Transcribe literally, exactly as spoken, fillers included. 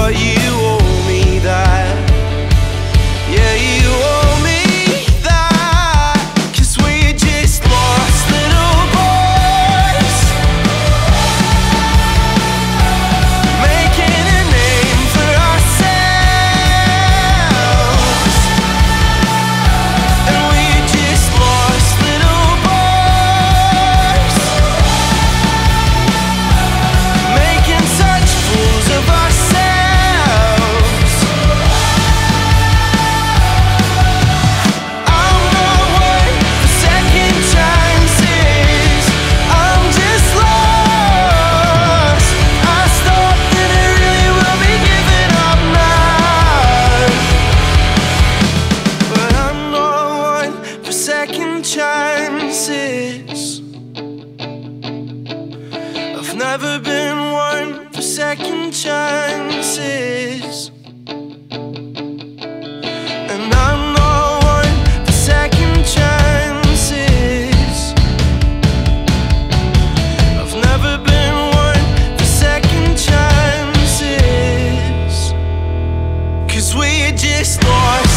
but you owe me that. Yeah, you owe me that. 'Cause we're just lost little boys, making a name for ourselves. And we're just lost little boys, making such fools of ourselves. I'm not one for second chances. I'm just lost. I thought that I really will be giving up now, but I'm not one for second chances. I've never been one for second chances. And I'm not one for second chances. I've never been one for second chances. 'Cause we're just lost